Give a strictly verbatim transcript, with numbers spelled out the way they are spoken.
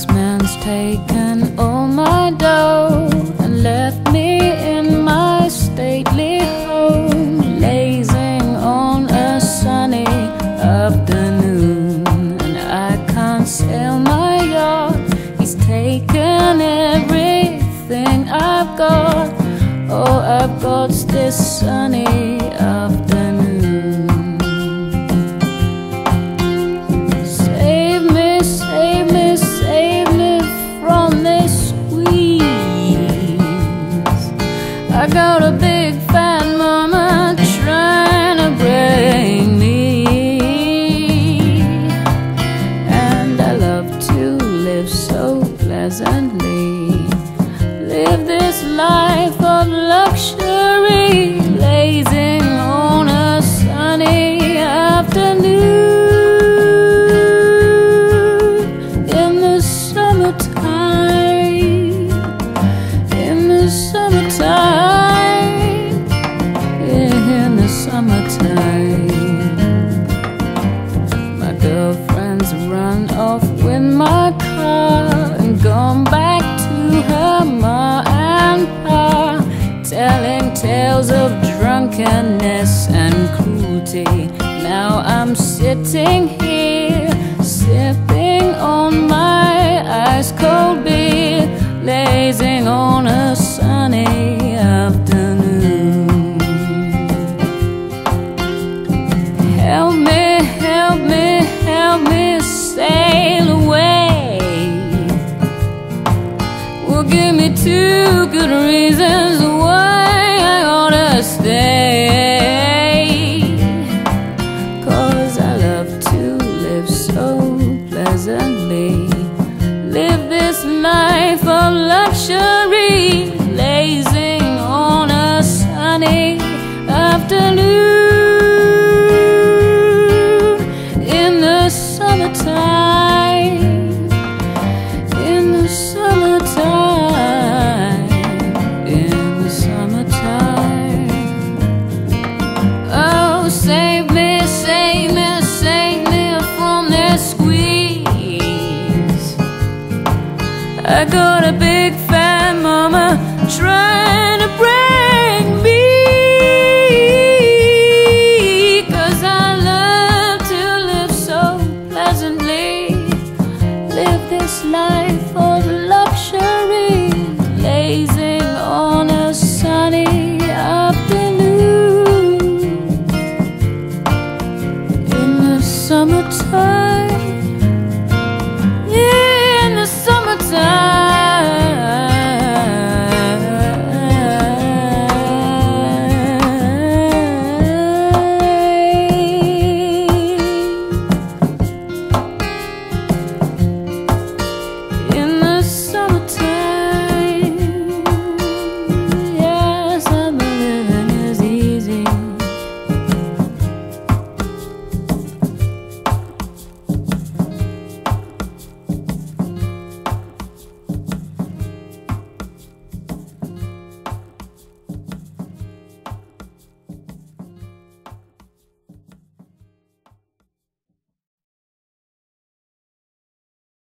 next man's taken all my dough and left me in my stately home, lazing on a sunny afternoon. And I can't sail my yacht, he's taken everything I've got. Oh, I've got this sunny afternoon. Save me, save me, save me from this squeeze. I got a big fat mama trying to break me, and I love to live so pleasantly, live this life of luxury, lazing on a sunny afternoon in the summertime, in the summertime, in the summertime. My girlfriend's run off with my car and gone back to her ma and pa, telling tales of drunkenness and cruelty. Now I'm sitting here, sipping on my ice-cold beer, lazing on a sunny afternoon. Help me, help me, help me sail away. Well, give me two good reasons why I ought to stay, 'cause I love to live so pleasantly, live this life of luxury, lazing on a sunny afternoon in the summertime, in the summertime, in the summertime. Oh, save me, save me, save me from this squeeze. I got a big fat mama trying